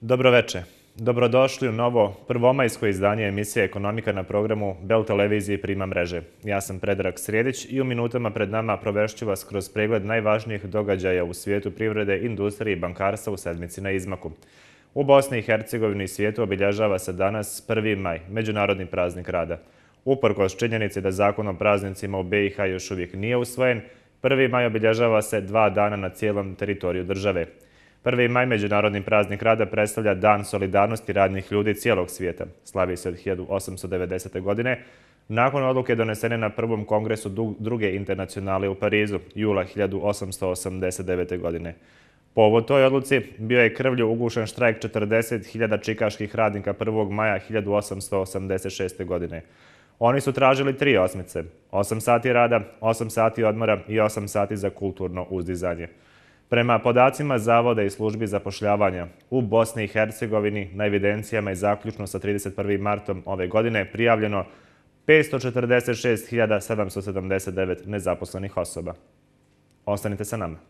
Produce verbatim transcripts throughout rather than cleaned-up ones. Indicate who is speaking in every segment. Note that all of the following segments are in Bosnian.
Speaker 1: Dobroveče. Dobrodošli u novo prvomajsko izdanje emisije Ekonomika na programu Bell televizije i Prima mreže. Ja sam Predrag Srijedić i u minutama pred nama provešću vas kroz pregled najvažnijih događaja u svijetu privrede, industrije i bankarstva u sedmici na izmaku. U Bosni i Hercegovini i svijetu obilježava se danas prvi maj, Međunarodni praznik rada. Uprkos činjenici da zakon o praznicima u be i ha još uvijek nije usvojen, prvi maj obilježava se dva dana na cijelom teritoriju države. prvi maj, Međunarodni praznik rada, predstavlja dan solidarnosti radnih ljudi cijelog svijeta. Slavi se od hiljadu osamsto devedesete. godine, nakon odluke donesene na prvom kongresu druge internacionale u Parizu, jula hiljadu osamsto osamdeset devete. godine. Povod toj odluci bio je krvlju ugušen štrajk četrdeset hiljada čikaških radnika prvog maja hiljadu osamsto osamdeset šeste. godine. Oni su tražili tri osmice, osam sati rada, osam sati odmora i osam sati za kulturno uzdizanje. Prema podacima Zavoda i službi zapošljavanja, u Bosni i Hercegovini na evidencijama i zaključno sa trideset prvim martom ove godine prijavljeno petsto četrdeset šest hiljada sedamsto sedamdeset devet nezaposlenih osoba. Ostanite sa nama.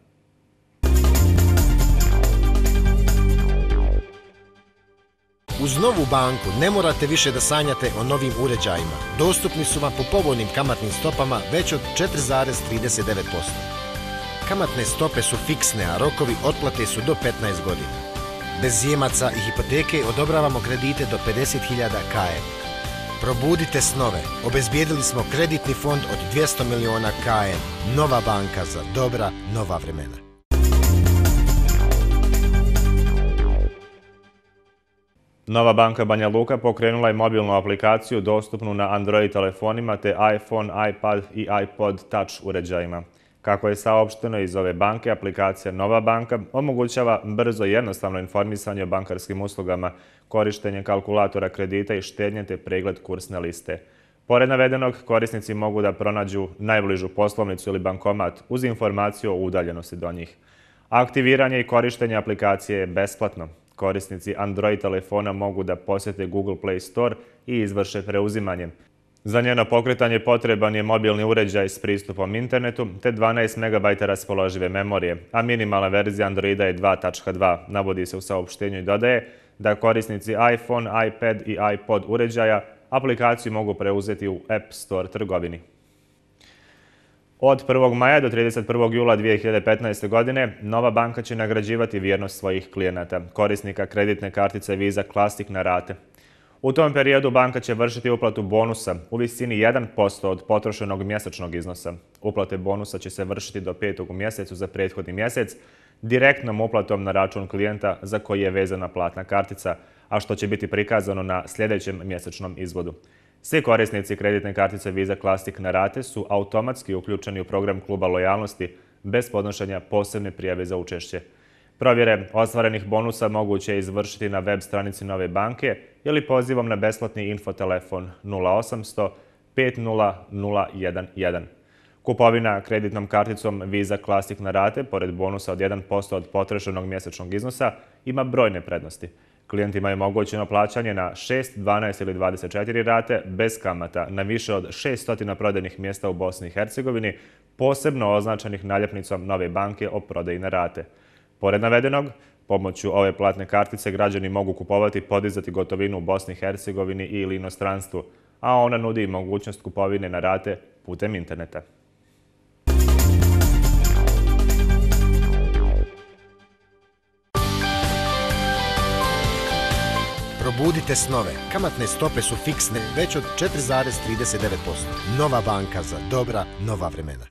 Speaker 2: Uz Novu banku ne morate više da sanjate o novim uređajima. Dostupni su vam po povoljnim kamatnim stopama već od četiri zarez trideset devet posto. Kamatne stope su fiksne, a rokovi otplate su do petnaest godina. Bez zjemaca i hipoteke odobravamo kredite do pedeset hiljada kn. Probudite snove. Obezbijedili smo kreditni fond od dvjesto miliona kn. Nova banka za dobra, nova vremena.
Speaker 1: Nova banka Banja Luka pokrenula je mobilnu aplikaciju dostupnu na Android telefonima te iPhone, iPad i iPod Touch uređajima. Kako je saopšteno iz ove banke, aplikacija Nova banka omogućava brzo i jednostavno informisanje o bankarskim uslugama, korištenje kalkulatora kredita i štednje te pregled kursne liste. Pored navedenog, korisnici mogu da pronađu najbližu poslovnicu ili bankomat uz informaciju o udaljenosti do njih. Aktiviranje i korištenje aplikacije je besplatno. Korisnici Android telefona mogu da posjete Google Play Store i izvrše preuzimanje. Za njeno pokretanje potreban je mobilni uređaj s pristupom internetu te dvanaest megabajta raspoložive memorije, a minimalna verzija Androida je dva tačka dva. Navodi se u saopštenju i dodaje da korisnici iPhone, iPad i iPod uređaja aplikaciju mogu preuzeti u App Store trgovini. Od prvog maja do trideset prvog jula dvije hiljade petnaeste. godine Nova banka će nagrađivati vjernost svojih klijenata, korisnika kreditne kartice Visa Classic na rate. U tom periodu banka će vršiti uplatu bonusa u visini jedan posto od potrošenog mjesečnog iznosa. Uplate bonusa će se vršiti do petog u mjesecu za prethodni mjesec, direktnom uplatom na račun klijenta za koji je vezana platna kartica, a što će biti prikazano na sljedećem mjesečnom izvodu. Svi korisnici kreditne kartice Visa Classic na rate su automatski uključeni u program kluba lojalnosti bez podnošenja posebne prijave za učešće. Provjere ostvarenih bonusa moguće je izvršiti na web stranici Nove banke ili pozivom na besplatni infotelefon nula osamsto pet nula nula jedan jedan. Kupovina kreditnom karticom Visa Classic na rate, pored bonusa od jedan posto od potrošenog mjesečnog iznosa, ima brojne prednosti. Klijentima je omogućeno plaćanje na šest, dvanaest ili dvadeset četiri rate bez kamata na više od šeststo prodajnih mjesta u Bosni i Hercegovini, posebno označenih naljepnicom Nove banke o prodaji na rate. Pored navedenog, pomoću ove platne kartice građani mogu kupovati i podizati gotovinu u Bosni i Hercegovini ili inostranstvu, a ona nudi i mogućnost kupovine na rate putem interneta.
Speaker 2: Probudite snove. Kamatne stope su fiksne već od četiri zarez trideset devet posto. Nova banka za dobra, nova vremena.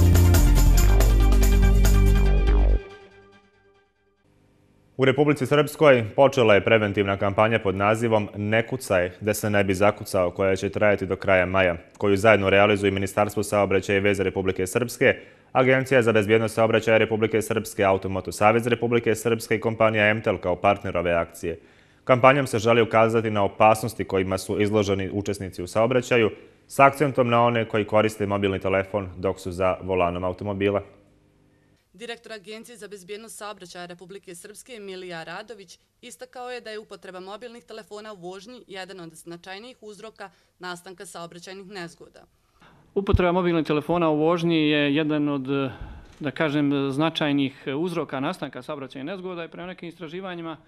Speaker 1: U Republici Srpskoj počela je preventivna kampanja pod nazivom Ne kucaj, da se ne bi zakucao, koja će trajati do kraja maja, koju zajedno realizuju Ministarstvo saobraćaja i veza Republike Srpske, Agencija za bezbjednost saobraćaja Republike Srpske, Automoto savez Republike Srpske i kompanija Emtel kao partner ove akcije. Kampanjom se želi ukazati na opasnosti kojima su izloženi učesnici u saobraćaju, s akcentom na one koji koriste mobilni telefon dok su za volanom automobila.
Speaker 3: Direktor Agencije za bezbjednost saobraćaja Republike Srpske Milija Radović istakao je da je upotreba mobilnih telefona u vožnji jedan od značajnijih uzroka nastanka saobraćajnih nezgoda.
Speaker 4: Upotreba mobilnih telefona u vožnji je jedan od, da kažem, značajnih uzroka nastanka saobraćajnih nezgoda i prema nekim istraživanjima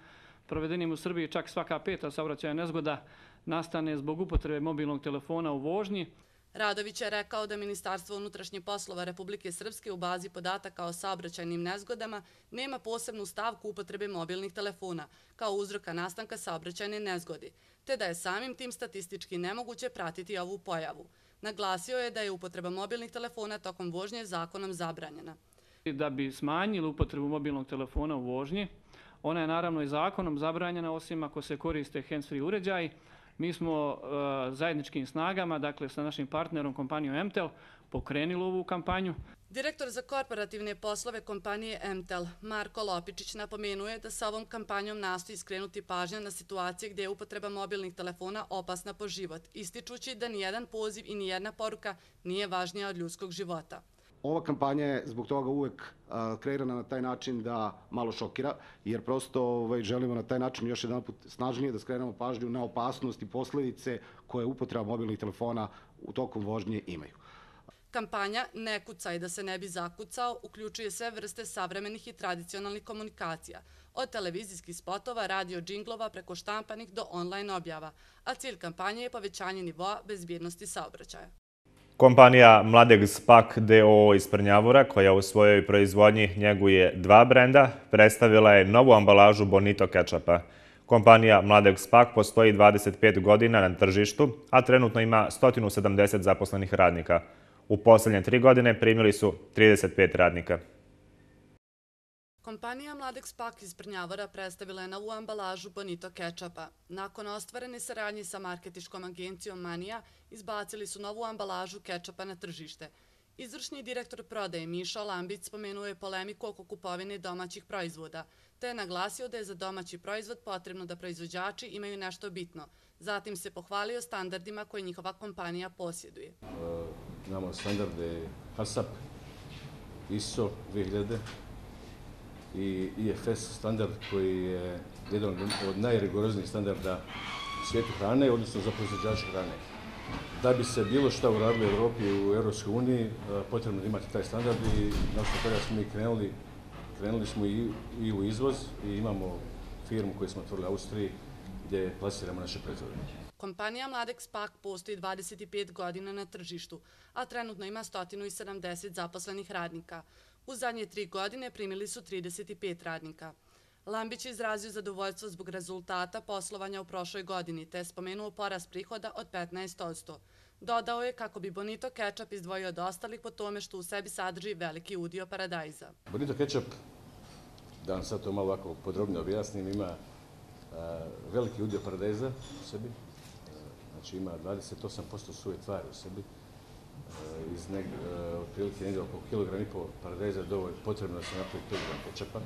Speaker 4: provedenim u Srbiji, čak svaka peta saobraćajna nezgoda nastane zbog upotrebe mobilnog telefona u vožnji.
Speaker 3: Radović je rekao da Ministarstvo unutrašnjih poslova Republike Srpske u bazi podataka o saobraćajnim nezgodama nema posebnu stavku upotrebe mobilnih telefona kao uzroka nastanka saobraćajne nezgode, te da je samim tim statistički nemoguće pratiti ovu pojavu. Naglasio je da je upotreba mobilnih telefona tokom vožnje zakonom zabranjena.
Speaker 4: Da bi smanjili upotrebu mobilnog telefona u vožnji, ona je naravno i zakonom zabranjena, osim ako se koriste hands-free uređaji. Mi smo uh, zajedničkim snagama, dakle sa našim partnerom kompanijom M T E L, pokrenuli ovu kampanju.
Speaker 3: Direktor za korporativne poslove kompanije M T E L, Marko Lopičić, napomenuje da sa ovom kampanjom nastoji skrenuti pažnju na situacije gdje je upotreba mobilnih telefona opasna po život, ističući da nijedan poziv i nijedna poruka nije važnija od ljudskog života.
Speaker 5: Ova kampanja je zbog toga uvek a, kreirana na taj način da malo šokira, jer prosto ovaj, želimo na taj način još jedan put snažnije da skrenemo pažnju na opasnost i posljedice koje upotreba mobilnih telefona u tokom vožnje imaju.
Speaker 3: Kampanja Ne kucaj da se ne bi zakucao uključuje sve vrste savremenih i tradicionalnih komunikacija, od televizijskih spotova, radio džinglova preko štampanih do online objava, a cilj kampanje je povećanje nivoa bezbjednosti saobraćaja.
Speaker 1: Kompanija Mladeg Spak D O O iz Prnjavora, koja u svojoj proizvodnji njeguje dva brenda, predstavila je novu ambalažu Bonito kečapa. Kompanija Mladeg Spak postoji dvadeset pet godina na tržištu, a trenutno ima sto sedamdeset zaposlenih radnika. U posljednje tri godine primili su trideset pet radnika.
Speaker 3: Kompanija Mladeg Spak iz Prnjavora predstavila je novu ambalažu Bonito kečapa. Nakon ostvarene saradnje sa marketiškom agencijom Manija, izbacili su novu ambalažu kečapa na tržište. Izvršni direktor prodaje Miša Lambić spomenuo je polemiku oko kupovine domaćih proizvoda, te je naglasio da je za domaći proizvod potrebno da proizvođači imaju nešto bitno. Zatim se pohvalio standardima koje njihova kompanija posjeduje.
Speaker 6: Imamo standarde HACCP, I S O dvije hiljade i I F S standard koji je jedan od najrigoroznijih standarda u svijetu hrane, odnosno za proizvođače hrane. Da bi se bilo šta uradilo u Evropi i u Europskoj uniji, potrebno da imati taj standard i na osnovu toga smo mi krenuli, krenuli smo i, i u izvoz i imamo firmu koju smo otvorili u Austriji gdje plasiramo naše proizvode.
Speaker 3: Kompanija Mladeg Spak postoji dvadeset pet godina na tržištu, a trenutno ima sto sedamdeset zaposlenih radnika. U zadnje tri godine primili su trideset pet radnika. Lambić je izrazio zadovoljstvo zbog rezultata poslovanja u prošloj godini, te je spomenuo porast prihoda od petnaest posto. Dodao je kako bi Bonito kečap izdvojio od ostalih po tome što u sebi sadrži veliki udio paradajza.
Speaker 6: Bonito kečap, da vam sad to malo ovako podrobno objasnim, ima a, veliki udio paradajza u sebi. Znači ima dvadeset osam posto suve tvari u sebi. E, iz neg, e, otprilike negdje oko kilogram i pol paradajza dovoljno potrebno da se napravi kilogram kečapa.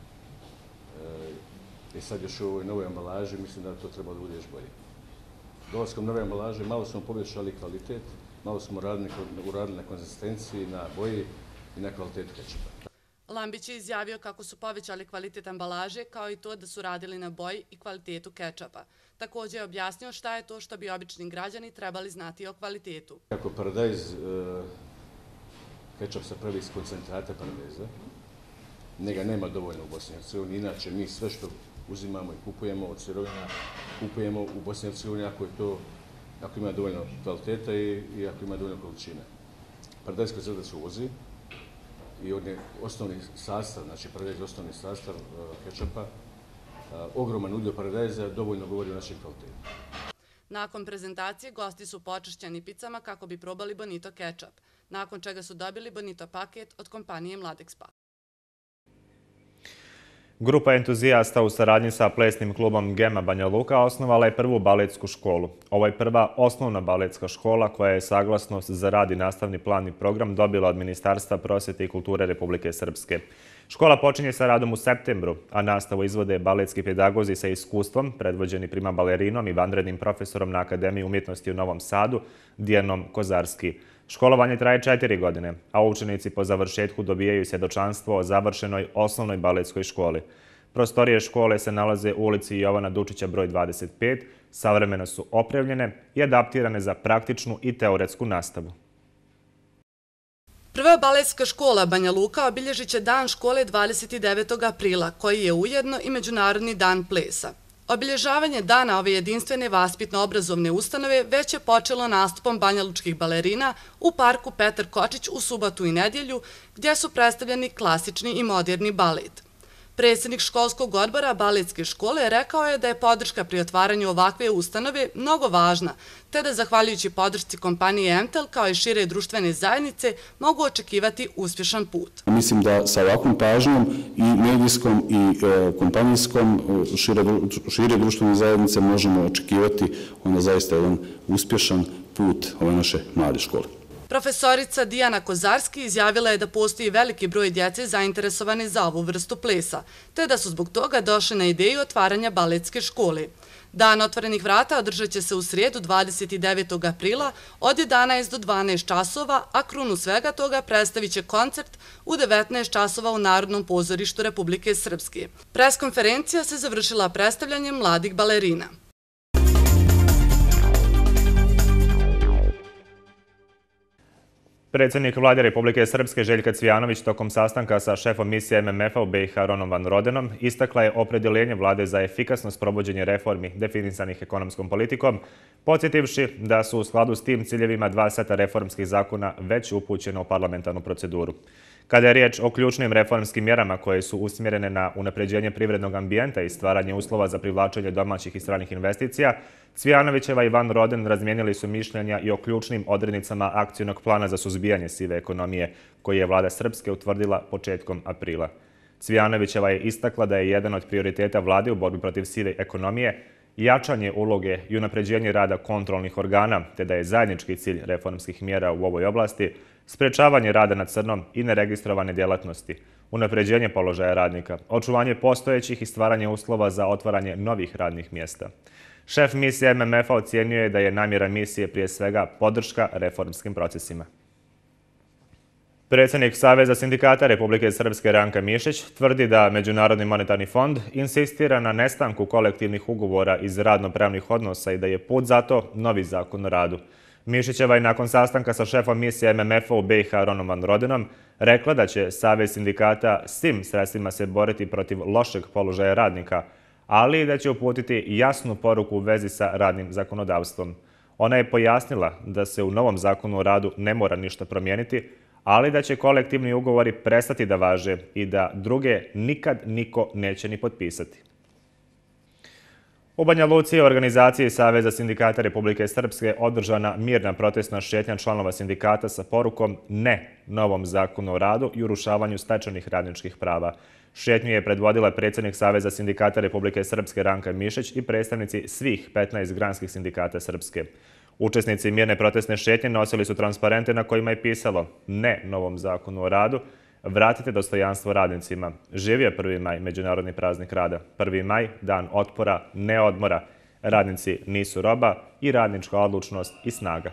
Speaker 6: I sad još u ovoj novoj ambalaži mislim da to treba da bude još bolje. Dolaskom nove ambalaže malo smo poboljšali kvalitet, malo smo uradili, uradili na konzistenciji, na boji i na kvalitetu kečapa.
Speaker 3: Lambić je izjavio kako su povećali kvalitet ambalaže, kao i to da su radili na boji i kvalitetu kečapa. Također je objasnio šta je to što bi obični građani trebali znati o kvalitetu.
Speaker 6: Kako paradajz, kečap se pravi iz koncentrata paradajza, njega nema dovoljno u Bosni i Hercegovini, inače mi sve što uzimamo i kupujemo od sirovina, kupujemo u Bosni i Hercegovini ako je to, ako ima dovoljno kvaliteta i, i ako ima dovoljno količine. Paradajz koncentrata se uvozi i on je osnovni sastav, znači paradajz je osnovni sastav uh, kečapa, uh, ogroman udio paradajza dovoljno govori o našem kvalitetu.
Speaker 3: Nakon prezentacije gosti su počašćeni picama kako bi probali Bonito kečap, nakon čega su dobili Bonito paket od kompanije Mladeg Spak.
Speaker 1: Grupa entuzijasta u saradnji sa plesnim klubom Gema Banja Luka osnovala je prvu baletsku školu. Ovo je prva osnovna baletska škola koja je saglasnost za rad i nastavni plan i program dobila od Ministarstva prosvjete i kulture Republike Srpske. Škola počinje sa radom u septembru, a nastavu izvode baletski pedagozi sa iskustvom, predvođeni prima balerinom i vanrednim profesorom na Akademiji umjetnosti u Novom Sadu, Dijanom Kozarski. Školovanje traje četiri godine, a učenici po završetku dobijaju svjedočanstvo o završenoj osnovnoj baletskoj školi. Prostorije škole se nalaze u ulici Jovana Dučića broj dvadeset pet, savremeno su opremljene i adaptirane za praktičnu i teoretsku nastavu.
Speaker 3: Prva baletska škola Banja Luka obilježit će dan škole dvadeset devetog aprila, koji je ujedno i Međunarodni dan plesa. Obilježavanje dana ove jedinstvene vaspitno-obrazovne ustanove već je počelo nastupom banjalučkih balerina u parku Petar Kočić u subotu i nedjelju, gdje su predstavljeni klasični i moderni balet. Predsjednik školskog odbora baletske škole rekao je da je podrška pri otvaranju ovakve ustanove mnogo važna, te da zahvaljujući podršci kompanije Emtel kao i šire društvene zajednice mogu očekivati uspješan put.
Speaker 7: Mislim da sa ovakvom pažnjom i medijskom i kompanijskom šire društvene zajednice možemo očekivati onda zaista jedan uspješan put ove naše mlade škole.
Speaker 3: Profesorica Dijana Kozarski izjavila je da postoji veliki broj djece zainteresovane za ovu vrstu plesa, te da su zbog toga došli na ideju otvaranja baletske škole. Dan otvorenih vrata održat će se u srijedu dvadeset devetog aprila od jedanaest do dvanaest časova, a krunu svega toga predstavit će koncert u devetnaest časova u Narodnom pozorištu Republike Srpske. Preskonferencija se završila predstavljanjem mladih balerina.
Speaker 1: Predsjednik vlade Republike Srpske Željka Cvijanović tokom sastanka sa šefom misije M M F-a u B i H Ronom Van Rodenom istakla je opredjeljenje vlade za efikasno sprovođenje reformi definisanih ekonomskom politikom, podsjetivši da su u skladu s tim ciljevima dva seta reformskih zakona već upućena u parlamentarnu proceduru. Kada je riječ o ključnim reformskim mjerama koje su usmjerene na unapređenje privrednog ambijenta i stvaranje uslova za privlačenje domaćih i stranih investicija, Cvijanovićeva i Van Roden razmijenili su mišljenja i o ključnim odrednicama akcijnog plana za suzbijanje sive ekonomije, koji je vlada Srpske utvrdila početkom aprila. Cvijanovićeva je istakla da je jedan od prioriteta vlade u borbi protiv sive ekonomije jačanje uloge i unapređenje rada kontrolnih organa, te da je zajednički cilj reformskih mjera u ovoj oblasti sprečavanje rada na crnom i neregistrovane djelatnosti, unapređenje položaja radnika, očuvanje postojećih i stvaranje uslova za otvaranje novih radnih mjesta. Šef misije M M F-a ocjenjuje da je namjera misije prije svega podrška reformskim procesima. Predsjednik Saveza sindikata Republike Srpske Ranka Mišić tvrdi da Međunarodni monetarni fond insistira na nestanku kolektivnih ugovora iz radno-pravnih odnosa i da je put za to novi zakon o radu. Mišićeva je nakon sastanka sa šefom misije M M F-a u B i H Ronom Van Rodenom rekla da će Savez sindikata svim sredstvima se boriti protiv lošeg položaja radnika, ali i da će uputiti jasnu poruku u vezi sa radnim zakonodavstvom. Ona je pojasnila da se u novom zakonu o radu ne mora ništa promijeniti, ali da će kolektivni ugovori prestati da važe i da druge nikad niko neće ni potpisati. U Banja Luci je u organizaciji Saveza sindikata Republike Srpske održana mirna protestna šetnja članova sindikata sa porukom ne novom zakonu o radu i urušavanju stečenih radničkih prava. Šetnju je predvodila predsjednik Saveza sindikata Republike Srpske Ranka Mišić i predstavnici svih petnaest granskih sindikata Srpske. Učesnici mirne protestne šetnje nosili su transparente na kojima je pisalo ne novom zakonu o radu, vratite dostojanstvo radnicima. Živio prvi maj, Međunarodni praznik rada. prvi maj, dan otpora, ne odmora. Radnici nisu roba i radnička odlučnost i snaga.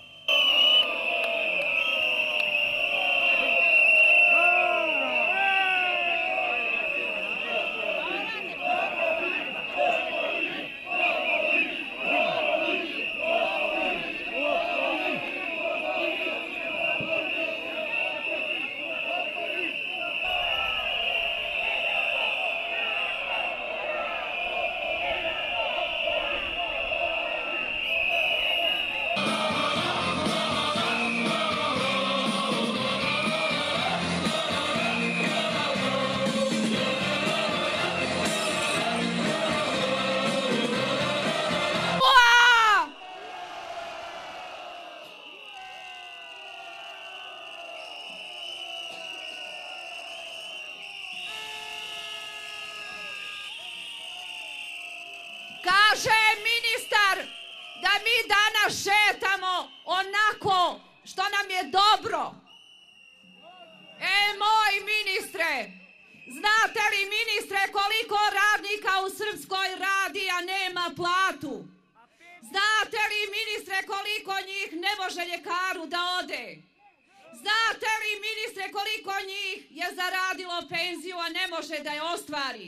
Speaker 8: Kaže ministar da mi danas šetamo onako što nam je dobro. E, moj ministre, znate li ministre koliko radnika u Srpskoj radi, a nema platu? Znate li ministre koliko njih ne može ljekaru da ode? Znate li ministre koliko njih je zaradilo penziju, a ne može da je ostvari?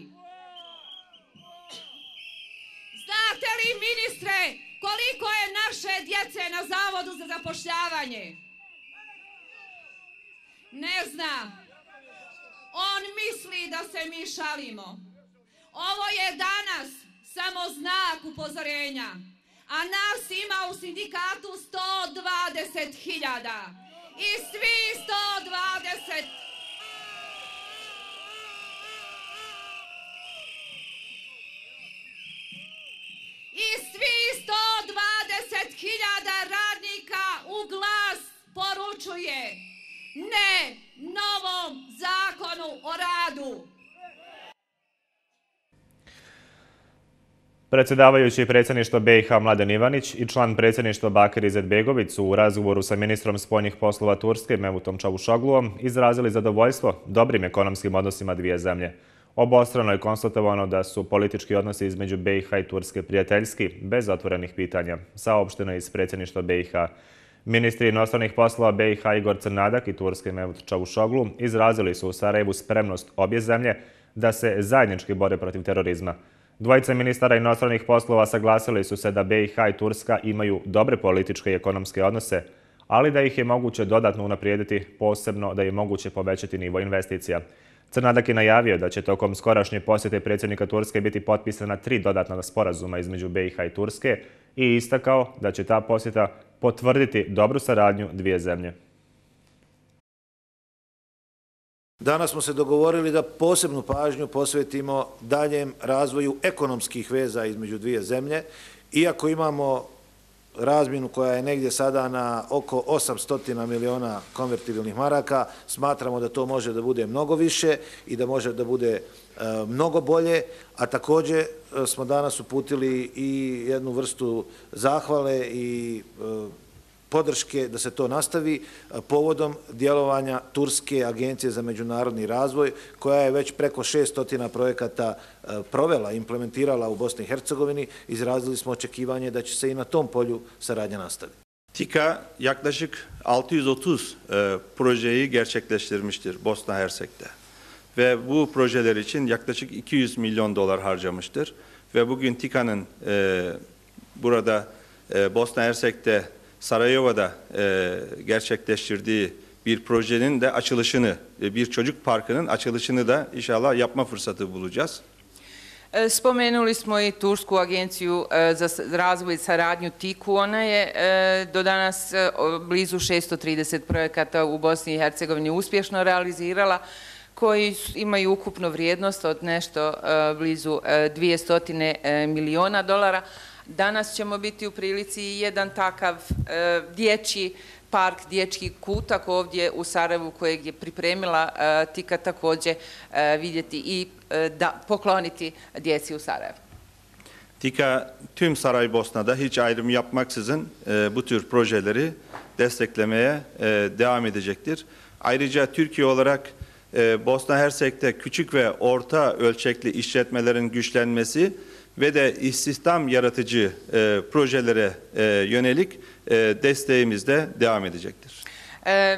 Speaker 8: Znate li, ministre, koliko je naše djece na Zavodu za zapošljavanje? Ne zna. On misli da se mi šalimo. Ovo je danas samo znak upozorenja, a nas ima u sindikatu sto dvadeset hiljada. I svi sto dvadeset I svi sto dvadeset hiljada radnika u glas poručuje ne novom zakonu o radu.
Speaker 1: Predsjedavajući predsjedništva B i H Mladen Ivanić i član predsjedništva Bakir Izetbegović su u razgovoru sa ministrom spoljnih poslova Turske Mevlutom Čavuşogluom izrazili zadovoljstvo dobrim ekonomskim odnosima dvije zemlje. Obostrano je konstatovano da su politički odnosi između B i H i Turske prijateljski, bez otvorenih pitanja, saopšteno iz predsjedništva B i H. Ministri inostranih poslova B i H Igor Crnadak i Turske Mevlut Čavuşoglu izrazili su u Sarajevu spremnost obje zemlje da se zajednički bore protiv terorizma. Dvojica ministara inostranih poslova saglasili su se da B i H i Turska imaju dobre političke i ekonomske odnose, ali da ih je moguće dodatno unaprijediti, posebno da je moguće povećati nivo investicija. Crnadak je najavio da će tokom skorašnje posjete predsjednika Turske biti potpisana tri dodatna sporazuma između B i H i Turske i istakao da će ta posjeta potvrditi dobru saradnju dvije zemlje.
Speaker 9: Danas smo se dogovorili da posebnu pažnju posvetimo daljem razvoju ekonomskih veza između dvije zemlje. Iako imamo razmjenu koja je negdje sada na oko osamsto miliona konvertibilnih maraka, smatramo da to može da bude mnogo više i da može da bude mnogo bolje, a također smo danas uputili i jednu vrstu zahvale i podrške da se to nastavi povodom djelovanja Turske agencije za međunarodni razvoj, koja je već preko šesto projekata provela, implementirala u Bosni i Hercegovini. Izrazili smo očekivanje da će se i na tom polju saradnja nastaviti.
Speaker 10: TİKA yaklaşık altı yüz otuz e, projeyi gerçekleştirmiştir Bosna Hersek'te. Ve bu projeler için yaklaşık iki yüz milyon dolar harcamıştır. Ve bugün TİKA'nın e, burada e, Bosna Hersek'te Sarajevo'da e, gerçekleştirdiği bir projenin de açılışını, e, bir çocuk parkının açılışını da inşallah yapma fırsatı bulacağız.
Speaker 11: Spomenuli smo i Tursku agenciju za razvoj i saradnju TİKU. Ona je do danas blizu šesto trideset projekata u Bosni i Hercegovini uspješno realizirala, koji imaju ukupnu vrijednost od nešto blizu dvjesto miliona dolara. Danas ćemo biti u prilici i jedan takav dječji park, dječji kutak ovdje u Sarajevu kojeg je pripremila TİKA također vidjeti i da pokloniti djeci u Sarajevu.
Speaker 10: TİKA tüm Saraybosna'da hiç ayrım yapmaksızın bu tür projeleri desteklemeye devam edecektir. Ayrıca Türkiye olarak Bosna Hersek'te küçük ve orta ölçekli işletmelerin güçlenmesi ve de istihdam yaratıcı e, projelere e, yönelik e, desteğimiz de devam edecektir.
Speaker 11: E,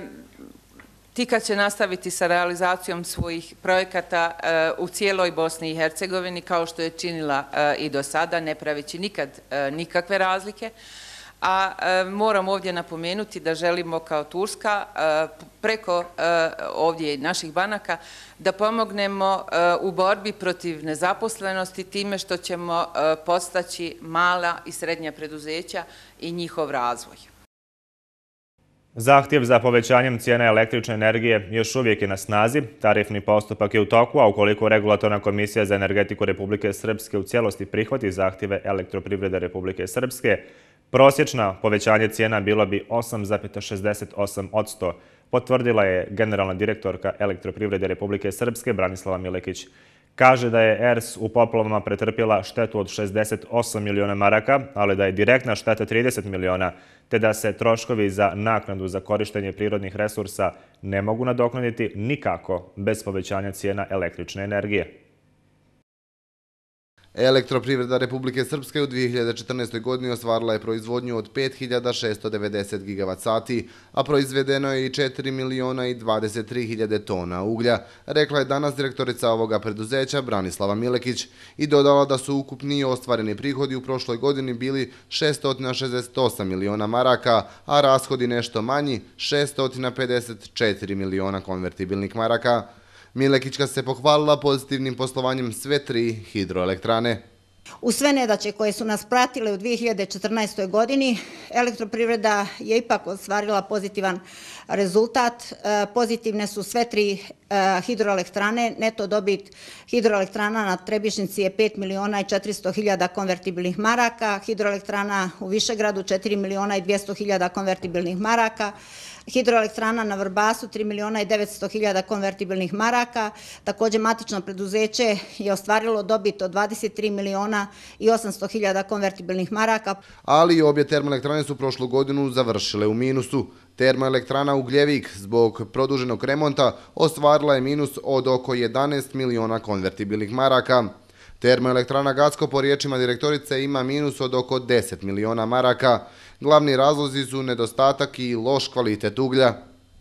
Speaker 11: TİKA će nastaviti sa realizacijom svojih projekata e, u cijeloj Bosni i Hercegovini, kao što je činila e, i do sada, ne praveći nikad e, nikakve razlike. A e, moram ovdje napomenuti da želimo kao Turska e, preko e, ovdje naših banaka da pomognemo e, u borbi protiv nezaposlenosti time što ćemo e, podstaći mala i srednja preduzeća i njihov razvoj.
Speaker 1: Zahtjev za povećanjem cijene električne energije još uvijek je na snazi. Tarifni postupak je u toku, a ukoliko Regulatorna komisija za energetiku Republike Srpske u cijelosti prihvati zahtjeve Elektroprivrede Republike Srpske, prosječno povećanje cijena bilo bi osam zarez šezdeset osam posto, potvrdila je generalna direktorka Elektroprivrede Republike Srpske Branislava Milekić. Kaže da je E R S u poplavama pretrpjela štetu od šezdeset osam miliona maraka, ali da je direktna šteta trideset miliona, te da se troškovi za naknadu za korištenje prirodnih resursa ne mogu nadoknaditi nikako bez povećanja cijena električne energije.
Speaker 12: Elektroprivreda Republike Srpske u dvije hiljade četrnaestoj. godini ostvarila je proizvodnju od pet hiljada šesto devedeset gigavat sati, a proizvedeno je i četiri miliona i dvadeset tri hiljade tona uglja, rekla je danas direktorica ovoga preduzeća Branislava Milekić i dodala da su ukupni ostvareni prihodi u prošloj godini bili šesto šezdeset osam miliona maraka, a rashodi nešto manji šesto pedeset četiri miliona konvertibilnih maraka. Milekićka se pohvalila pozitivnim poslovanjem sve tri hidroelektrane.
Speaker 13: Uz sve nedaće koje su nas pratile u dvije hiljade četrnaestoj. godini, elektroprivreda je ipak ostvarila pozitivan rezultat. Pozitivne su sve tri hidroelektrane. Neto dobit hidroelektrana na Trebišnici je pet miliona i četiristo hiljada konvertibilnih maraka, hidroelektrana u Višegradu četiri miliona i dvjesto hiljada konvertibilnih maraka, hidroelektrana na Vrbasu tri miliona i devetsto hiljada konvertibilnih maraka. Također matično preduzeće je ostvarilo dobit od dvadeset tri miliona i osamsto hiljada konvertibilnih maraka.
Speaker 12: Ali obje termoelektrane su prošlu godinu završile u minusu. Termoelektrana Ugljevik zbog produženog remonta ostvarila je minus od oko jedanaest miliona konvertibilnih maraka. Termoelektrana Gacko po riječima direktorice ima minus od oko deset miliona maraka. Glavni razlozi su nedostatak i loš kvalitet uglja.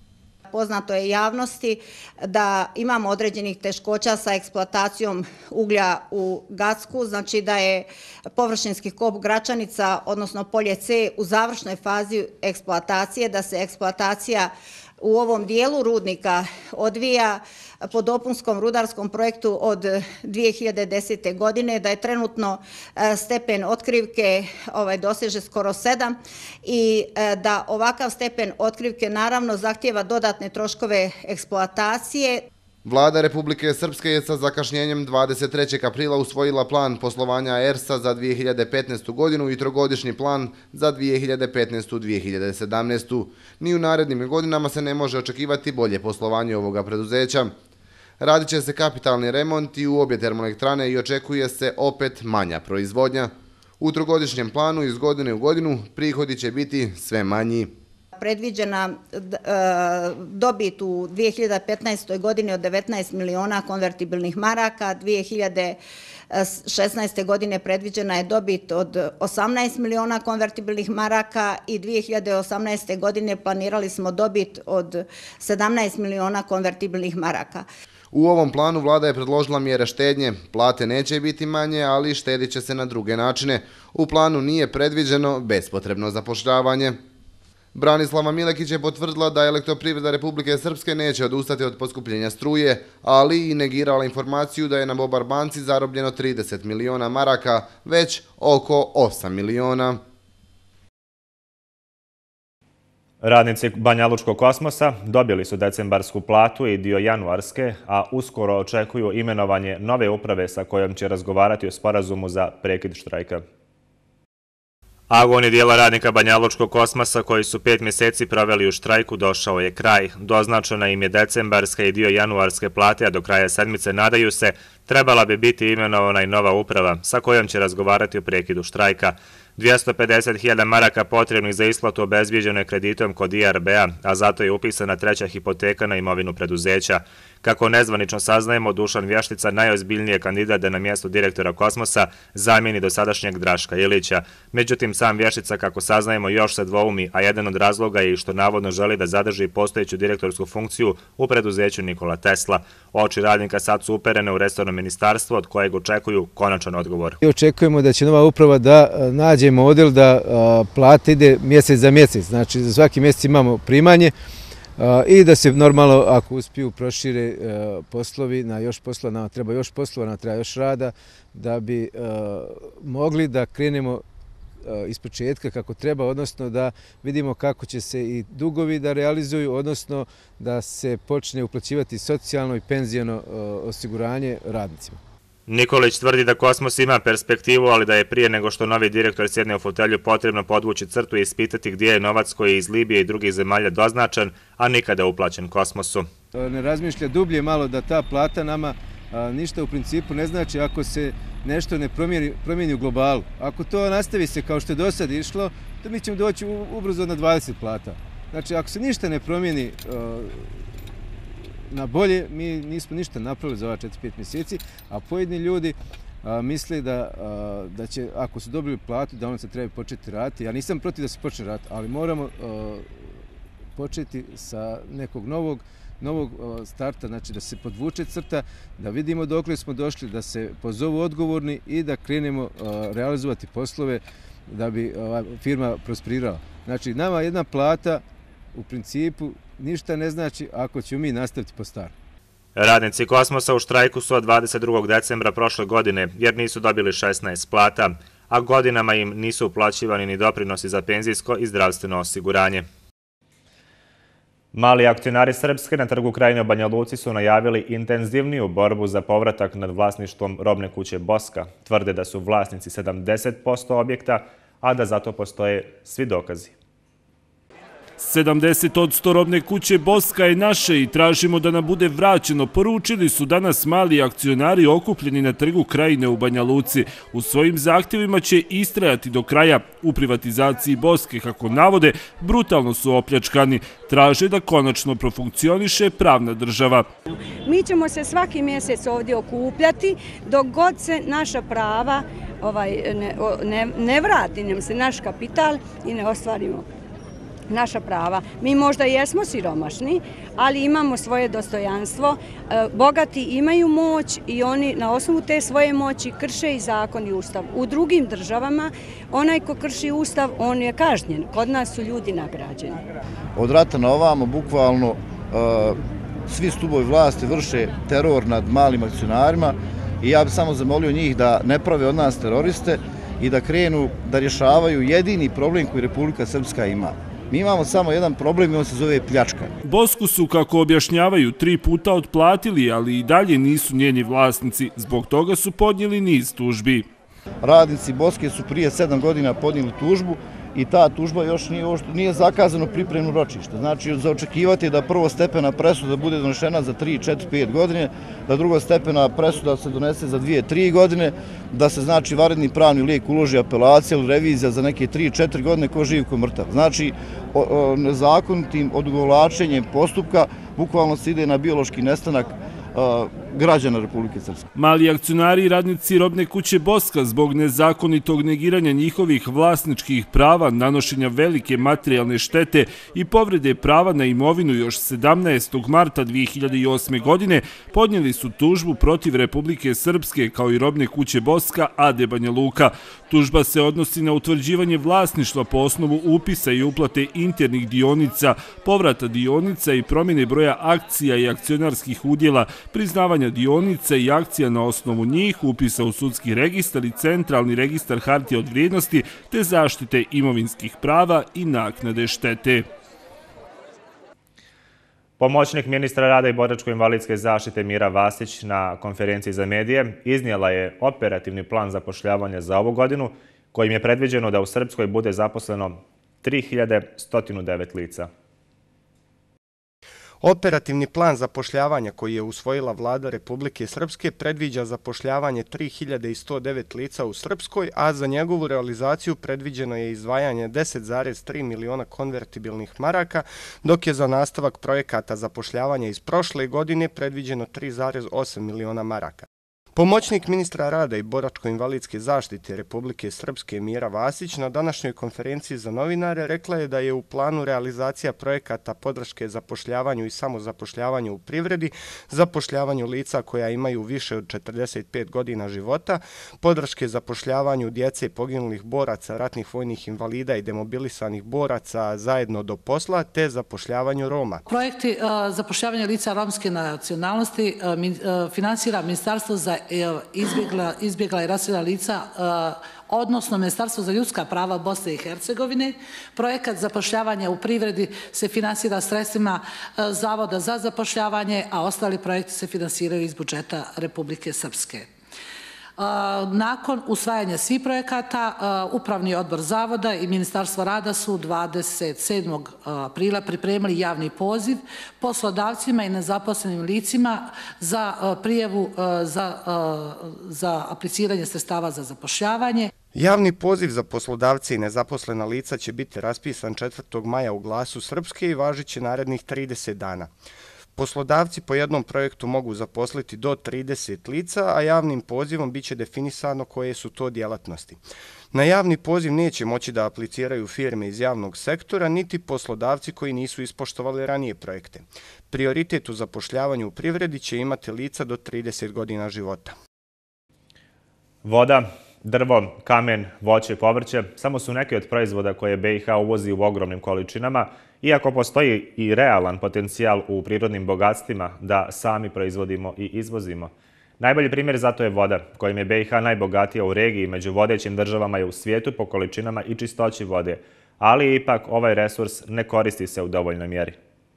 Speaker 13: Poznato je javnosti da imamo određenih teškoća sa eksploatacijom uglja u Gacku, znači da je površinski kop Gračanica, odnosno polje C, u završnoj fazi eksploatacije, da se eksploatacija u ovom dijelu rudnika odvija po dopunskom rudarskom projektu od dvije hiljade desete. godine, da je trenutno stepen otkrivke doseže skoro sedam i da ovakav stepen otkrivke naravno zahtijeva dodatne troškove eksploatacije.
Speaker 12: Vlada Republike Srpske je sa zakašnjenjem dvadeset trećeg aprila usvojila plan poslovanja E R S-a za dvije hiljade petnaestu. godinu i trogodišnji plan za dvije hiljade petnaestu do dvije hiljade sedamnaeste. Ni u narednim godinama se ne može očekivati bolje poslovanje ovoga preduzeća. Radit će se kapitalni remont i u obje termoelektrane i očekuje se opet manja proizvodnja. U trogodišnjem planu iz godine u godinu prihodi će biti sve manji.
Speaker 13: Predviđena dobit u dvije hiljade petnaestoj. godini od devetnaest miliona konvertibilnih maraka, dvije hiljade šesnaeste. godine predviđena je dobit od osamnaest miliona konvertibilnih maraka i dvije hiljade osamnaeste. godine planirali smo dobit od sedamnaest miliona konvertibilnih maraka.
Speaker 12: U ovom planu vlada je predložila mjere štednje. Plate neće biti manje, ali štedit će se na druge načine. U planu nije predviđeno bespotrebno zapošljavanje. Branislava Milekić je potvrdila da Elektroprivreda Republike Srpske neće odustati od poskupljenja struje, ali i negirala informaciju da je na Bobar banci zarobljeno trideset miliona maraka, već oko osam miliona.
Speaker 1: Radnici Banjalučkog kosmosa dobili su decembarsku platu i dio januarske, a uskoro očekuju imenovanje nove uprave sa kojom će razgovarati o sporazumu za prekid štrajka. Agoni dijela radnika Banjalučkog kosmosa koji su pet mjeseci proveli u štrajku došao je kraj. Doznačena im je decembarska i dio januarske plate, a do kraja sedmice, nadaju se, trebala bi biti imenovana i nova uprava sa kojom će razgovarati o prekidu štrajka. dvjesto pedeset hiljada maraka potrebnih za isplatu obezbijeđeno je kreditom kod I R B-a, a zato je upisana treća hipoteka na imovinu preduzeća. Kako nezvanično saznajemo, Dušan Vještica, najozbiljniji je kandidat da na mjestu direktora Kosmosa zamijeni dosadašnjeg Draška Ilića. Međutim, sam Vještica, kako saznajemo, još se dvoumi, a jedan od razloga je i što navodno želi da zadrži postojeću direktorsku funkciju u preduzeću Nikola Tesla. Oči radnika sad su uperene u resorno ministarstvo, od kojeg očekuju konačan odgovor.
Speaker 14: Očekujemo da će nova uprava da nađe model da plata ide mjesec za mjesec, znači za svaki mjesec imamo primanje i da se normalno, ako uspiju, prošire poslovi na još poslova, nama treba još poslova, nama treba još rada, da bi mogli da krenemo iz početka kako treba, odnosno da vidimo kako će se i dugovi da realizuju, odnosno da se počne uplaćivati socijalno i penzijeno osiguranje radnicima.
Speaker 1: Nikolić tvrdi da Kosmos ima perspektivu, ali da je prije nego što novi direktor sjedne u fotelju potrebno podvući crtu i ispitati gdje je novac koji je iz Libije i drugih zemalja doznačen, a nikada uplaćen Kosmosu.
Speaker 14: Ne razmišlja dublje malo da ta plata nama ništa u principu ne znači ako se nešto ne promijeni u globalu. Ako to nastavi se kao što je do sad išlo, to mi ćemo doći ubrzo na dvadeset plata. Znači, ako se ništa ne promijeni na bolje, mi nismo ništa napravili za ova četiri pet mjeseci, a pojedini ljudi misle da, da će, ako su dobili platu, da ono se treba početi raditi. Ja nisam protiv da se počne raditi, ali moramo početi sa nekog novog, novog starta, znači da se podvuče crta, da vidimo dokle smo došli, da se pozovu odgovorni i da krenemo realizovati poslove da bi firma prosperirala. Znači, nama jedna plata u principu ništa ne znači ako ćemo mi nastaviti po starom.
Speaker 1: Radnici Kosmosa u štrajku su od dvadeset drugog decembra prošle godine jer nisu dobili šesnaest plata, a godinama im nisu uplaćivani ni doprinosi za penzijsko i zdravstveno osiguranje. Mali akcionari Srpske na trgu Krajine u Banja Luci su najavili intenzivniju borbu za povratak nad vlasništvom robne kuće Boska. Tvrde da su vlasnici sedamdeset posto objekta, a da zato postoje svi dokazi.
Speaker 15: sedamdeset posto robne kuće Boska je naše i tražimo da nam bude vraćeno, poručili su danas mali akcionari okupljeni na trgu Krajine u Banja Luci. U svojim zahtjevima će istrajati do kraja. U privatizaciji Boske, kako navode, brutalno su opljačkani. Traže da konačno profunkcioniše pravna država.
Speaker 16: Mi ćemo se svaki mjesec ovdje okupljati dok god se naša prava ne vrati nam se naš kapital i ne ostvarimo naša prava. Mi možda jesmo siromašni, ali imamo svoje dostojanstvo. Bogati imaju moć i oni na osnovu te svoje moći krše i zakon i ustav. U drugim državama onaj ko krši ustav, on je kažnjen. Kod nas su ljudi nagrađeni.
Speaker 17: Od rata na ovamo, bukvalno, svi stubovi vlasti vrše teror nad malim akcionarima i ja bih samo zamolio njih da ne prave od nas teroriste i da krenu da rješavaju jedini problem koji Republika Srpska ima. Mi imamo samo jedan problem i on se zove pljačka.
Speaker 15: Bosku su, kako objašnjavaju, tri puta otplatili, ali i dalje nisu njeni vlasnici. Zbog toga su podnijeli niz tužbi.
Speaker 17: Radnici Boske su prije sedam godina podnijeli tužbu i ta tužba još nije zakazano pripremno ročište. Znači, za očekivati da prvostepena presuda bude donešena za tri, četiri, pet godine, da drugostepena presuda se donese za dvije, tri godine, da se, znači, vanredni pravni lijek uloži apelacija ili revizija za neke tri, četiri godine ko živ, ko mrtav. Znači, nezakonitim odugovlačenjem postupka bukvalno se ide na biološki nestanak građana Republike Srpske.
Speaker 15: Mali akcionari i radnici robne kuće Boska zbog nezakonitog negiranja njihovih vlasničkih prava, nanošenja velike materijalne štete i povrede prava na imovinu još sedamnaestog marta dvije hiljade osme. godine podnijeli su tužbu protiv Republike Srpske kao i robne kuće Boska A D Banja Luka. Tužba se odnosi na utvrđivanje vlasništva po osnovu upisa i uplate internih dionica, povrata dionica i promjene broja akcija i akcionarskih udjela, priznavanja dionica i akcija na osnovu njih, upisa u sudski registar i centralni registar hartija od vrijednosti, te zaštite imovinskih prava i naknade štete.
Speaker 1: Pomoćnik ministra rada i boračko-invalidske zaštite Mira Vasić na konferenciji za medije iznijela je operativni plan zapošljavanja za ovu godinu, kojim je predviđeno da u Srpskoj bude zaposleno tri hiljade sto devet lica.
Speaker 18: Operativni plan zapošljavanja koji je usvojila vlada Republike Srpske predviđa zapošljavanje tri hiljade sto devet lica u Srpskoj, a za njegovu realizaciju predviđeno je izdvajanje deset zarez tri miliona konvertibilnih maraka, dok je za nastavak projekata zapošljavanja iz prošle godine predviđeno tri zarez osam miliona maraka. Pomoćnik ministra rada i boračko-invalidske zaštite Republike Srpske Mira Vasić na današnjoj konferenciji za novinare rekla je da je u planu realizacija projekata podrške zapošljavanju i samozapošljavanju u privredi, zapošljavanju lica koja imaju više od četrdeset pet godina života, podrške zapošljavanju djece poginulih boraca, ratnih vojnih invalida i demobilisanih boraca zajedno do posla, te zapošljavanju Roma.
Speaker 19: Projekti zapošljavanja lica romske nacionalnosti finansira Ministarstvo za izbjegla i raseljena lica, odnosno Ministarstvo za ljudska prava Bosne i Hercegovine. Projekat zapošljavanja u privredi se finansira sredstvima Zavoda za zapošljavanje, a ostali projekti se finansiraju iz budžeta Republike Srpske. Nakon usvajanja svih projekata, Upravni odbor Zavoda i Ministarstvo rada su dvadeset sedmog aprila pripremili javni poziv poslodavcima i nezaposlenim licima za prijavu za apliciranje sredstava za zapošljavanje.
Speaker 18: Javni poziv za poslodavce i nezaposlena lica će biti raspisan četvrtog maja u Glasu Srpske i važit će narednih trideset dana. Poslodavci po jednom projektu mogu zaposliti do trideset lica, a javnim pozivom biće definisano koje su to djelatnosti. Na javni poziv neće moći da apliciraju firme iz javnog sektora, niti poslodavci koji nisu ispoštovali ranije projekte. Prioritet u zapošljavanju u privredi će imati lica do trideset godina života.
Speaker 1: Voda, drvo, kamen, voće i povrće samo su neki od proizvoda koje B i H uvozi u ogromnim količinama, iako postoji i realan potencijal u prirodnim bogatstvima da sami proizvodimo i izvozimo. Najbolji primjer zato je voda, kojim je B i H najbogatija u regiji, među vodećim državama je u svijetu po količinama i čistoći vode, ali ipak ovaj resurs ne koristi se u dovoljnoj mjeri.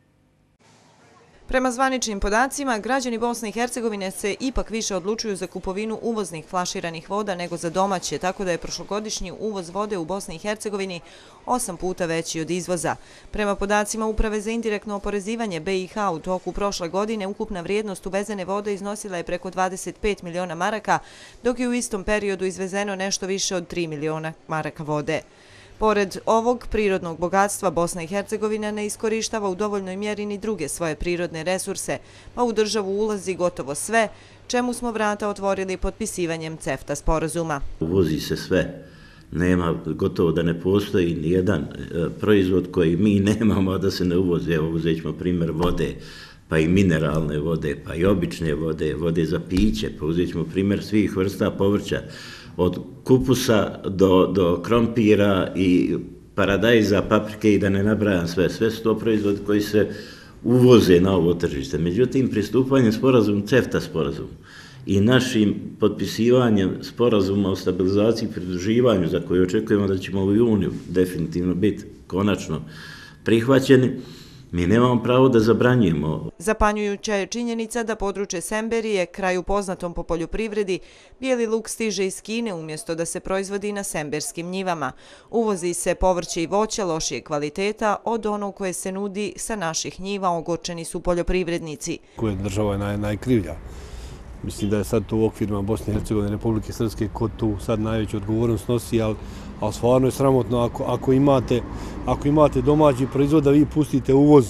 Speaker 20: Prema zvaničnim podacima, građani Bosne i Hercegovine se ipak više odlučuju za kupovinu uvoznih flaširanih voda nego za domaće, tako da je prošlogodišnji uvoz vode u Bosni i Hercegovini osam puta veći od izvoza. Prema podacima Uprave za indirektno oporezivanje B i H u toku prošle godine ukupna vrijednost uvezene vode iznosila je preko dvadeset pet miliona maraka, dok je u istom periodu izvezeno nešto više od tri miliona maraka vode. Pored ovog prirodnog bogatstva, Bosna i Hercegovina ne iskorištava u dovoljnoj mjeri ni druge svoje prirodne resurse, pa u državu ulazi gotovo sve, čemu smo vrata otvorili potpisivanjem CEFTA sporazuma.
Speaker 21: Uvozi se sve. Nema, gotovo da ne postoji ni jedan proizvod koji mi nemamo, a da se ne uvozi. Evo, uzet ćemo primjer vode, pa i mineralne vode, pa i obične vode, vode za piće, pa uzet ćemo primjer svih vrsta povrća. Od kupusa do, do krompira i paradajza, paprike i da ne nabrajam sve. Sve su to proizvodi koji se uvoze na ovo tržište. Međutim, pristupanjem sporazum, CEFTA sporazum i našim potpisivanjem sporazuma o stabilizaciji i pridruživanju, za koje očekujemo da ćemo u juniju definitivno biti konačno prihvaćeni, mi nemamo pravo da zabranjujemo.
Speaker 20: Zapanjujuća je činjenica da područje Semberije, kraju poznatom po poljoprivredi, bijeli luk stiže iz Kine umjesto da se proizvodi na semberskim njivama. Uvozi se povrće i voće lošije kvaliteta od onog koje se nudi sa naših njiva, ogorčeni su poljoprivrednici.
Speaker 22: Koja država je naj, najkrivlja. Mislim da je sad tu u okvirima Bosne i Hercegovine, Republike Srpske, ko tu sad najveću odgovornost nosi, ali, ali stvarno je sramotno ako, ako, imate, ako imate domaći proizvod da vi pustite uvoz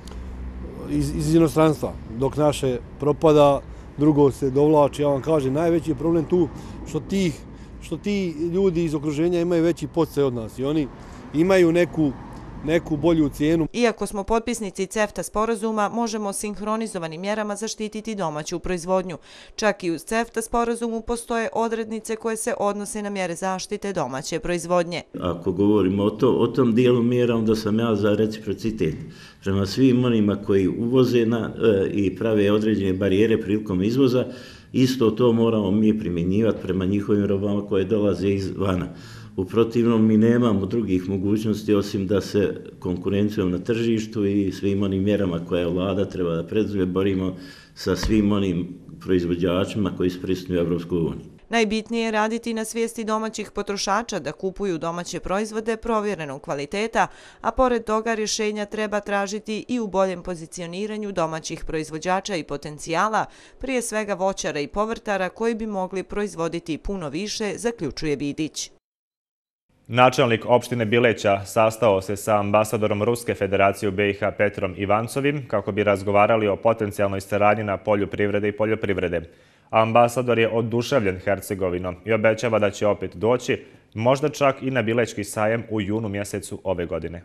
Speaker 22: iz, iz inostranstva, dok naše propada, drugo se dovlači. Ja vam kažem, najveći je problem tu što, tih, što ti ljudi iz okruženja imaju veći podstaj od nas i oni imaju neku neku bolju cijenu.
Speaker 20: Iako smo potpisnici CEFTA sporazuma, možemo sinhronizovanim mjerama zaštititi domaću proizvodnju. Čak i uz CEFTA sporazumu postoje odrednice koje se odnose na mjere zaštite domaće proizvodnje.
Speaker 21: Ako govorimo o, to, o tom dijelu mjera, onda sam ja za reciprocitet prema svim onima koji uvoze na, e, i prave određene barijere prilikom izvoza, isto to moramo mi primjenjivati prema njihovim robama koje dolaze izvana. U protivnom mi nemamo drugih mogućnosti osim da se konkurencijom na tržištu i svim onim mjerama koje vlada treba da predzuje borimo sa svim onim proizvođačima koji su prisutni u Evropskoj uniji.
Speaker 20: Najbitnije je raditi na svijesti domaćih potrošača da kupuju domaće proizvode provjerenog kvaliteta, a pored toga rješenja treba tražiti i u boljem pozicioniranju domaćih proizvođača i potencijala, prije svega voćara i povrtara koji bi mogli proizvoditi puno više, zaključuje Vidić.
Speaker 1: Načelnik opštine Bileća sastao se sa ambasadorom Ruske federacije u B i H Petrom Ivancovim kako bi razgovarali o potencijalnoj saradnji na polju privrede i poljoprivrede. Ambasador je oduševljen Hercegovinom i obećava da će opet doći, možda čak i na Bilečki sajem u junu mjesecu ove godine.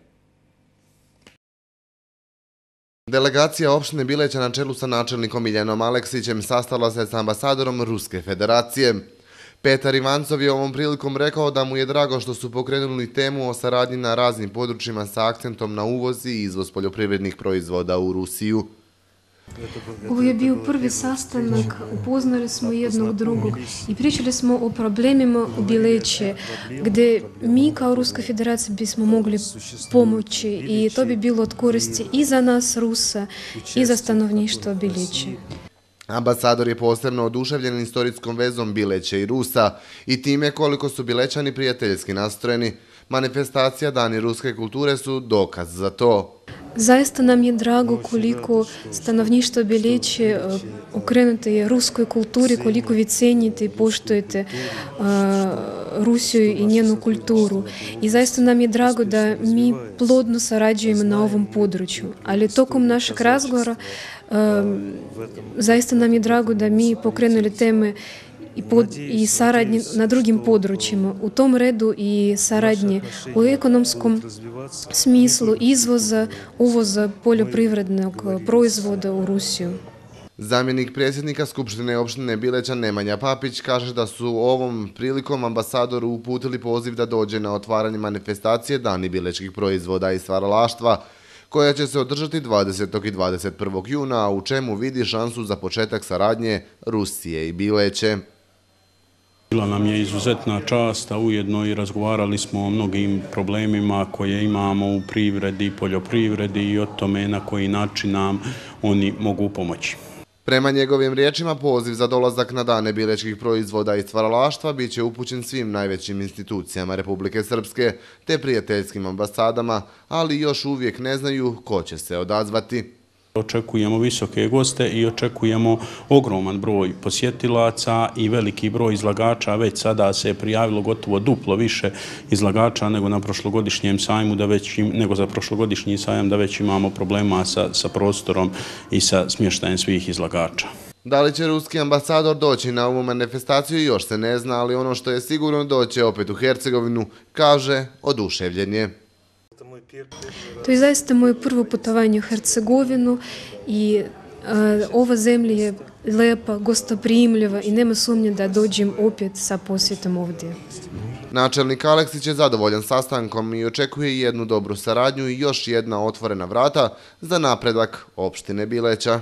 Speaker 12: Delegacija opštine Bileća na čelu sa načelnikom Miljanom Aleksićem sastala se sa ambasadorom Ruske federacije. Petar Ivancov je ovom prilikom rekao da mu je drago što su pokrenuli temu o saradnji na raznim područjima sa akcentom na uvoz i izvoz poljoprivrednih proizvoda u Rusiju.
Speaker 23: Ovo je bio prvi sastanak, upoznali smo jednog drugog i pričali smo o problemima u Bileće, gdje mi kao Ruska federacija bismo mogli pomoći i to bi bilo od koristi i za nas, Rusa, i za stanovništvo Bileće.
Speaker 12: Ambasador je posebno oduševljen istorijskom vezom Bileće i Rusa i time koliko su Bilećani prijateljski nastrojeni. Manifestacija Dani ruske kulture su dokaz za to.
Speaker 23: Zaista nam je drago koliko stanovništvo Bjeleće okrenuto je ruskoj kulturi, koliko vi cenite i poštujete Rusiju i njenu kulturu. I zaista nam je drago da mi plodno sarađujemo na ovom području. Ali tokom našeg razgovora zaista nam je drago da mi pokrenuli teme i, pod, i saradnje na drugim područjima. U tom redu i saradnje u ekonomskom smislu izvoza, uvoza poljoprivrednog proizvoda u Rusiju.
Speaker 12: Zamjenik predsjednika Skupštine opštine Bileća Nemanja Papić kaže da su ovom prilikom ambasadoru uputili poziv da dođe na otvaranje manifestacije Dani bilečkih proizvoda i stvaralaštva, koja će se održati dvadesetog i dvadeset prvog juna, a u čemu vidi šansu za početak saradnje Rusije i Bileće.
Speaker 2: Bila nam je izuzetna čast, a ujedno i razgovarali smo o mnogim problemima koje imamo u privredi, poljoprivredi i o tome na koji način nam oni mogu pomoći.
Speaker 12: Prema njegovim riječima, poziv za dolazak na Dane bilečkih proizvoda i stvaralaštva bit će upućen svim najvećim institucijama Republike Srpske te prijateljskim ambasadama, ali još uvijek ne znaju ko će se odazvati.
Speaker 2: Očekujemo visoke goste i očekujemo ogroman broj posjetilaca i veliki broj izlagača. Već sada se je prijavilo gotovo duplo više izlagača nego na prošlogodišnjem sajmu, da već im, nego za prošlogodišnji sajam, da već imamo problema sa, sa prostorom i sa smještajem svih izlagača.
Speaker 12: Da li će ruski ambasador doći na ovu manifestaciju još se ne zna, ali ono što je sigurno doće opet u Hercegovinu, kaže oduševljen je.
Speaker 23: To je zaista moje prvo putovanje u Hercegovinu i uh, ova zemlja je lepa, gostoprimljiva i nema sumnje da dođem opet sa posjetom ovdje.
Speaker 12: Načelnik Aleksić je zadovoljan sastankom i očekuje jednu dobru saradnju i još jedna otvorena vrata za napredak opštine Bileća.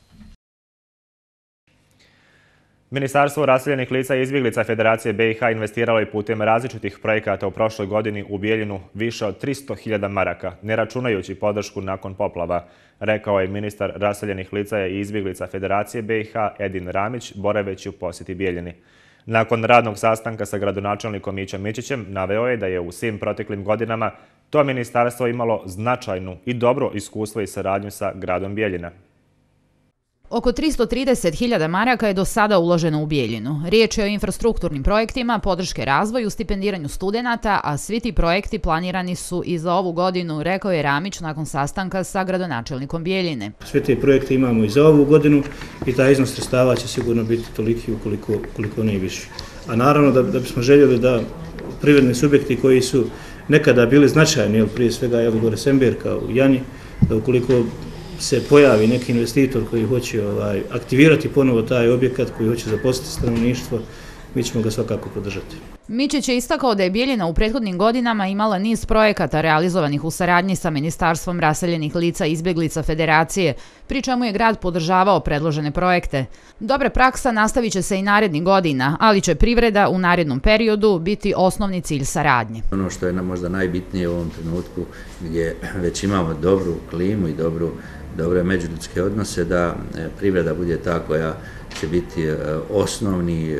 Speaker 1: Ministarstvo raseljenih lica i izbjeglica Federacije B i H investiralo je putem različitih projekata u prošloj godini u Bijeljinu više od tristo hiljada maraka, ne računajući podršku nakon poplava, rekao je ministar raseljenih lica i izbjeglica Federacije B i H Edin Ramić, boraveći u posjeti Bijeljini. Nakon radnog sastanka sa gradonačelnikom Mićom Mićićem, naveo je da je u svim proteklim godinama to ministarstvo imalo značajnu i dobro iskustvo i saradnju sa gradom Bijeljina.
Speaker 4: Oko tristo trideset hiljada maraka je do sada uloženo u Bijeljinu. Riječ je o infrastrukturnim projektima, podrške razvoju, stipendiranju studenata, a svi ti projekti planirani su i za ovu godinu, rekao je Ramić nakon sastanka sa gradonačelnikom Bijeljine.
Speaker 5: Sve te projekte imamo i za ovu godinu i taj iznos sredstava će sigurno biti toliki ukoliko, ukoliko ne i više. A naravno da, da bismo željeli da privredni subjekti koji su nekada bili značajni, jel, prije svega jel, gore Semberka u Jani, da ukoliko se pojavi neki investitor koji hoće ovaj, aktivirati ponovo taj objekat, koji hoće zaposliti stanovništvo, mi ćemo ga svakako podržati.
Speaker 4: Mićić je istakao da je Bijeljina u prethodnim godinama imala niz projekata realizovanih u saradnji sa Ministarstvom raseljenih lica i izbjeglica Federacije, pri čemu je grad podržavao predložene projekte. Dobra praksa nastavit će se i narednih godina, ali će privreda u narednom periodu biti osnovni cilj saradnje.
Speaker 24: Ono što je nam možda najbitnije u ovom trenutku, gdje već imamo dobru klimu i dobru, dobre međuljudske odnose, da privreda bude ta koja će biti osnovni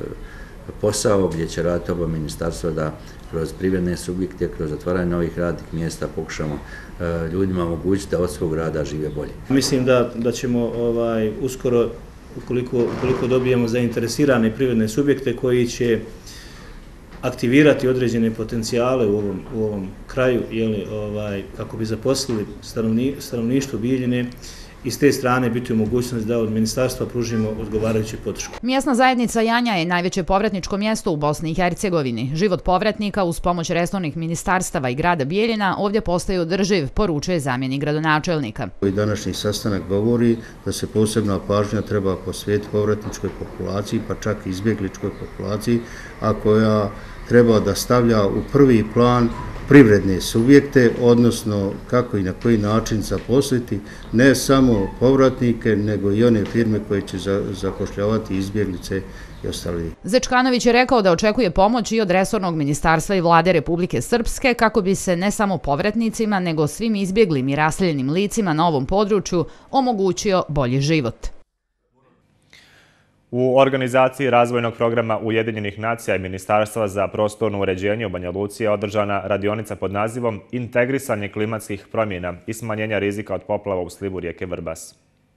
Speaker 24: posao gdje će raditi oba ministarstva da kroz privredne subjekte, kroz otvaranje novih radnih mjesta pokušamo ljudima omogućiti da od svog rada žive bolje.
Speaker 5: Mislim da, da ćemo ovaj, uskoro, ukoliko, ukoliko dobijemo zainteresirane privredne subjekte koji će aktivirati određene potencijale u ovom, u ovom kraju, jeli, ovaj, kako bi zaposlili stanovni, stanovništvo Bijeljine, i s te strane biti u mogućnosti da od ministarstva pružimo odgovarajuću podršku.
Speaker 4: Mjesna zajednica Janja je najveće povratničko mjesto u Bosni i Hercegovini. Život povratnika uz pomoć resornih ministarstava i grada Bijeljina ovdje postaje održiv, poručuje zamjenik gradonačelnika.
Speaker 25: I današnji sastanak govori da se posebna pažnja treba posvetiti povratničkoj populaciji, pa čak i izbjegličkoj populaciji, a koja treba da stavlja u prvi plan privredne subjekte, odnosno kako i na koji način zaposliti ne samo povratnike, nego i one firme koje će zapošljavati izbjeglice i ostali.
Speaker 4: Zečkanović je rekao da očekuje pomoć i od resornog ministarstva i vlade Republike Srpske kako bi se ne samo povratnicima, nego svim izbjeglim i raseljenim licima na ovom području omogućio bolji život.
Speaker 1: U organizaciji razvojnog programa Ujedinjenih nacija i Ministarstva za prostorno uređenje u Banja Luci je održana radionica pod nazivom Integrisanje klimatskih promjena i smanjenja rizika od poplava u slivu rijeke Vrbas.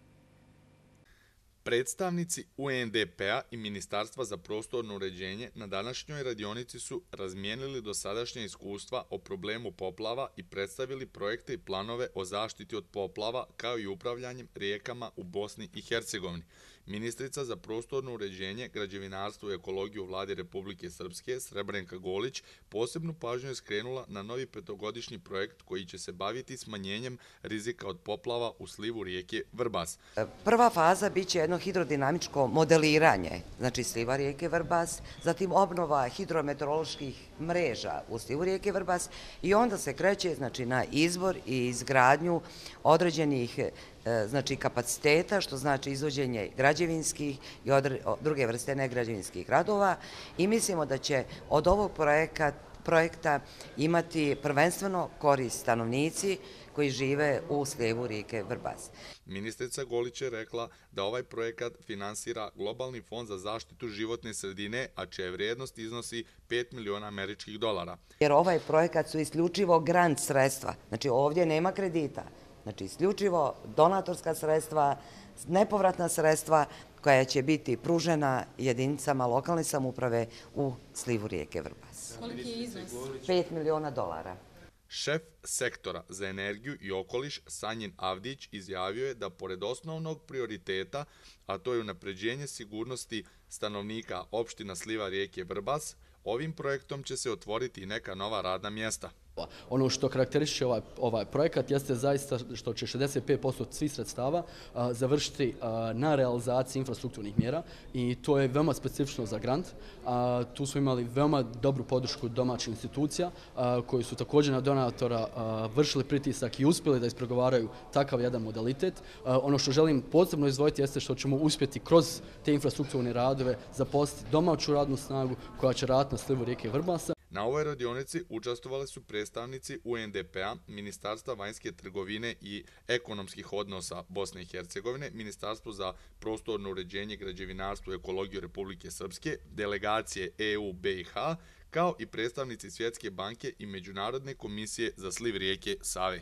Speaker 3: Predstavnici U N D P-a i Ministarstva za prostorno uređenje na današnjoj radionici su razmijenili dosadašnje iskustva o problemu poplava i predstavili projekte i planove o zaštiti od poplava kao i upravljanjem rijekama u Bosni i Hercegovini. Ministrica za prostorno uređenje, građevinarstvo i ekologiju Vlade Republike Srpske, Srebrenka Golić, posebnu pažnju je skrenula na novi petogodišnji projekt koji će se baviti smanjenjem rizika od poplava u slivu rijeke Vrbas.
Speaker 6: Prva faza biće jedno hidrodinamičko modeliranje, znači sliva rijeke Vrbas, zatim obnova hidrometeoroloških mreža u slivu rijeke Vrbas i onda se kreće znači, na izbor i izgradnju određenih znači kapaciteta, što znači izvođenje građevinskih i druge vrste negrađevinskih radova i mislimo da će od ovog projekta imati prvenstveno korist stanovnici koji žive u slivu rijeke Vrbas.
Speaker 3: Ministrica Golić je rekla da ovaj projekat finansira Globalni fond za zaštitu životne sredine, a čija vrijednost iznosi pet miliona američkih dolara.
Speaker 6: Jer ovaj projekat su isključivo grant sredstva, znači ovdje nema kredita. Znači, isključivo donatorska sredstva, nepovratna sredstva koja će biti pružena jedinicama lokalne samouprave u slivu rijeke Vrbas.
Speaker 20: Koliki je iznos?
Speaker 6: pet miliona dolara.
Speaker 3: Šef sektora za energiju i okoliš Sanjin Avdić izjavio je da pored osnovnog prioriteta, a to je unapređenje sigurnosti stanovnika opština sliva rijeke Vrbas, ovim projektom će se otvoriti neka nova radna mjesta.
Speaker 7: Ono što karakteriše ovaj, ovaj projekat jeste zaista što će šezdeset pet posto svih sredstava a, završiti a, na realizaciji infrastrukturnih mjera i to je veoma specifično za grant. A, tu smo imali veoma dobru podršku domaćih institucija a, koji su također na donatora a, vršili pritisak i uspjeli da ispregovaraju takav jedan modalitet. A, ono što želim posebno izdvojiti jeste što ćemo uspjeti kroz te infrastrukturne radove zaposliti domaću radnu snagu koja će raditi na slivu rijeke Vrbasa.
Speaker 3: Na ovoj radionici učestvovali su predstavnici U N D P-a, Ministarstva vanjske trgovine i ekonomskih odnosa Bosne i Hercegovine, Ministarstvo za prostorno uređenje, građevinarstvo i ekologiju Republike Srpske, delegacije E U B i H, kao i predstavnici Svjetske banke i Međunarodne komisije za sliv rijeke Save.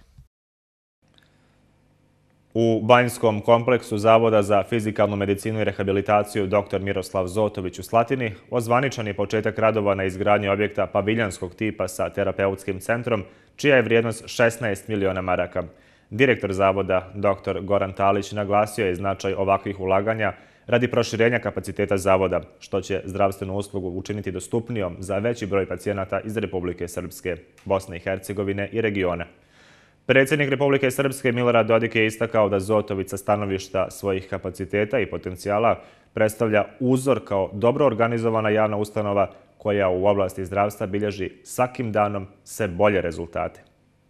Speaker 1: U Banjskom kompleksu Zavoda za fizikalnu medicinu i rehabilitaciju doktor Miroslav Zotović u Slatini ozvaničan je početak radova na izgradnji objekta paviljanskog tipa sa terapeutskim centrom, čija je vrijednost šesnaest miliona maraka. Direktor Zavoda doktor Goran Talić naglasio je značaj ovakvih ulaganja radi proširenja kapaciteta Zavoda, što će zdravstvenu uslugu učiniti dostupnijom za veći broj pacijenata iz Republike Srpske, Bosne i Hercegovine i regiona. Predsjednik Republike Srpske Milorad Dodik je istakao da Zotović sa stanovišta svojih kapaciteta i potencijala predstavlja uzor kao dobro organizovana javna ustanova koja u oblasti zdravstva bilježi svakim danom sve bolje rezultate.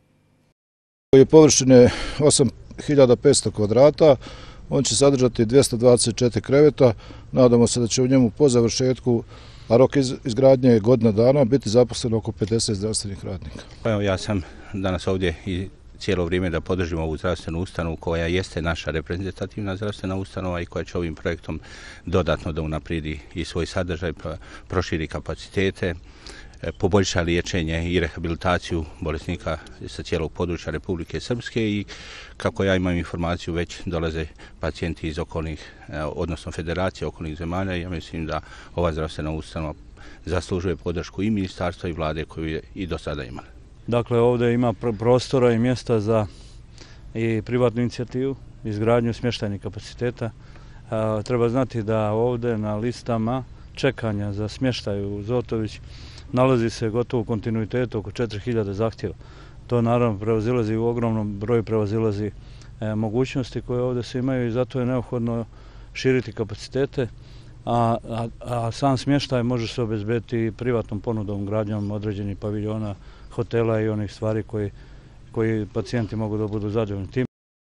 Speaker 8: Je površine osam hiljada petsto kvadrata, on će sadržati dvjesto dvadeset četiri kreveta. Nadamo se da će u njemu po završetku, a rok izgradnje je godina dana, biti zaposleno oko pedeset zdravstvenih radnika.
Speaker 9: Evo, ja sam danas ovdje i cijelo vrijeme da podržimo ovu zdravstvenu ustanovu koja jeste naša reprezentativna zdravstvena ustanova i koja će ovim projektom dodatno da unaprijedi i svoj sadržaj, proširi kapacitete, poboljša liječenje i rehabilitaciju bolesnika sa cijelog područja Republike Srpske i kako ja imam informaciju već dolaze pacijenti iz okolnih, odnosno federacije okolnih zemalja i ja mislim da ova zdravstvena ustanova zaslužuje podršku i ministarstva i vlade koju je i do sada imala.
Speaker 26: Dakle, ovdje ima prostora i mjesta za i privatnu inicijativu, izgradnju smještajnih kapaciteta. Treba znati da ovdje na listama čekanja za smještaj u Zotović nalazi se gotovo u kontinuitetu oko četiri hiljade zahtjeva. To naravno prevazilazi u ogromnom broju prevazilazi mogućnosti koje ovdje se imaju i zato je neophodno širiti kapacitete, a, a, a sam smještaj može se obezbediti privatnom ponudom, gradnjom određenih paviljona, hotela i onih stvari koji, koji pacijenti mogu da budu zadovoljni tim.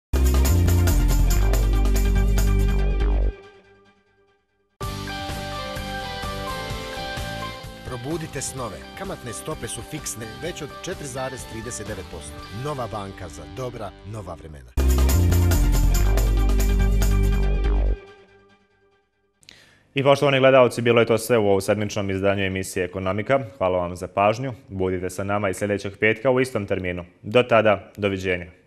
Speaker 27: Probudite snove. Kamatne stope su fiksne već od četiri zarez trideset devet posto. Nova banka za dobra, nova vremena.
Speaker 1: I poštovani gledalci, bilo je to sve u ovom sedmičnom izdanju emisije Ekonomika. Hvala vam za pažnju. Budite sa nama i sljedećeg petka u istom terminu. Do tada, doviđenja.